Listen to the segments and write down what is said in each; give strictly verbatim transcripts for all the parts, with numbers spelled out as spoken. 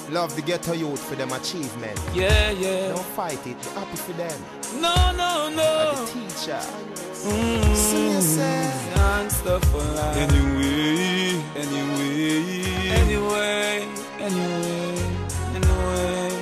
Love the ghetto youth for them achievement. Yeah, yeah. Don't fight it, be happy for them. No, no, no. Like the teacher. Mm-hmm. See yourself. Gangsta for life. Anyway, anyway, Anyway, anyway, anyway,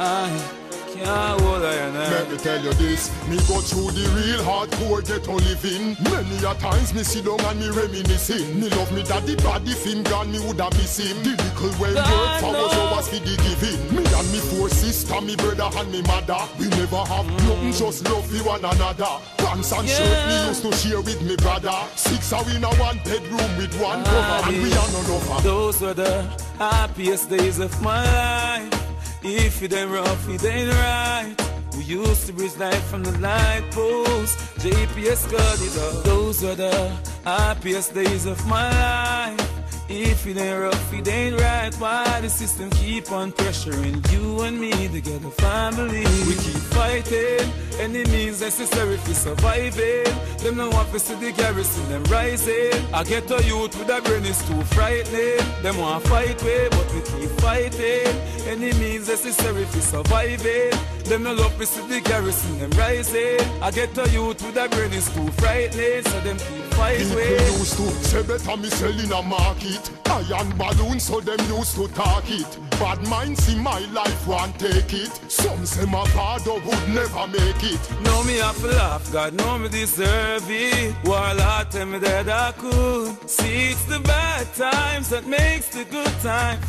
I can't hold I and I. let me tell you this. Me go through the real hardcore ghetto living. Many a times me sit down and me reminiscing. Me love me daddy body, if him gone me woulda miss him. The little well work for was always for the giving. Me and me four sister, me brother and me mother. We never have nothing, just love for one another. Pants and Yeah. shirt me used to share with me brother. Six are in a one bedroom with one cover, and we are none of Those were the happiest days of my life. If it ain't rough, it ain't right. We used to bridge light from the light post. J P S cut it up. Those were the happiest days of my life. If it ain't rough, it ain't right. Why the system keep on pressuring you and me to get a family? We keep fighting, any means necessary for surviving. Them no want to see the garrison, them rising. I get a youth with a brain is too frightening. Them want to fight way, but we keep fighting. Any means necessary for surviving. Them no love to see the garrison, them rising. I get a youth with a brain is too frightening, so them keep fighting way. People used to say better me sell in a market. Iron balloon, so them used to talk it. Bad minds in my life won't take it. Some say my father would never make it. Know me have to laugh, God know me deserve it. While I tell me that I could. See, it's the bad times that makes the good time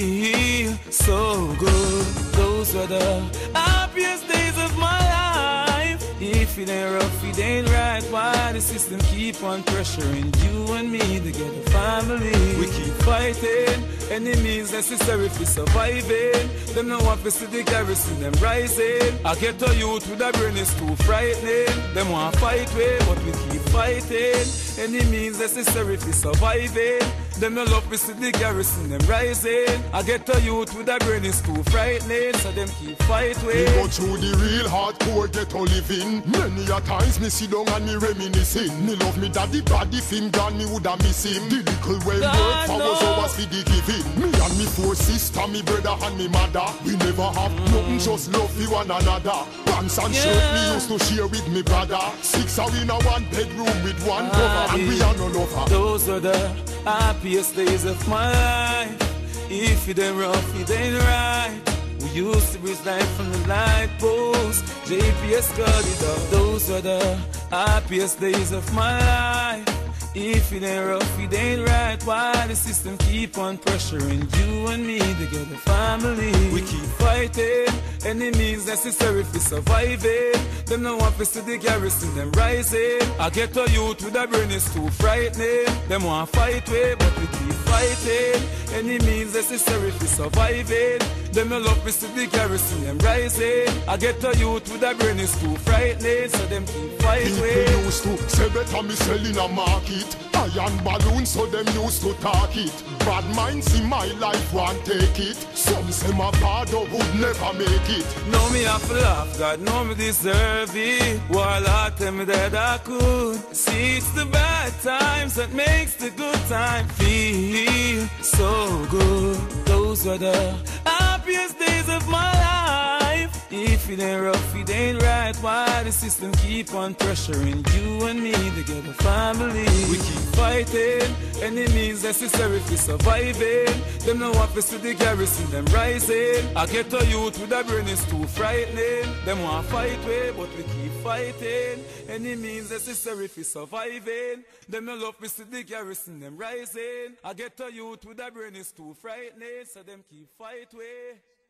feel so good. Those were the happiest days of my life. If it ain't rough, it ain't right. Why the system keep on pressuring you and me to get a family? We keep fighting, any means necessary for surviving. Them no want to see the garrison, them rising. I get a youth with a brain is too frightening. Them want fight way, but we keep fighting. Any means necessary for surviving. Them no love to see the garrison, them rising. I get a youth with a brain is too frightening, so them keep fight way. Me go through the real hardcore ghetto living. Many a times me sit down and me reminiscing. Me love me daddy body, if him gone me woulda miss him. The little well work for was always for the giving. Me and me four sister, me brother and me mother. We never have nothing, just love for one another. Pants and shirt me used to share with me brother. Six are in a one bedroom with one cover, and we are no lover. Those are the happiest days of my life. If it ain't rough, it ain't right. We used to bridge light from the light post. J P S cut it up. Those are the happiest days of my life. If it ain't rough, it ain't right. Why the system keep on pressuring you and me to get a family? We keep fighting, any means necessary for surviving. Them no want to see the garrison, them rising. I get a youth with a brain is too frightening. Them want fight way, but we keep fighting. Any means necessary for surviving. Them no love to see the garrison, them rising. I get a youth with a brain is too frightening, so them keep fight way. People used to say better me sell in a market. Iron balloon, so them used to talk it. Bad minds in my life won't take it. Some say my father would never make it. Know me have to laugh, God know me deserve it. While I tell me that I could. See, it's the bad times that makes the good time feel so good. Those were the happiest days of my life. If it ain't rough, it ain't right. Why the system keep on pressuring you and me to get a family? We keep fighting, any means necessary for surviving. Them no want to see the garrison, them rising. I get a youth with a brain is too frightening. Them want fight way, but we keep fighting. Any means necessary for surviving. Them no love to see the garrison, them rising. I get a youth with a brain is too frightening, so them keep fight way.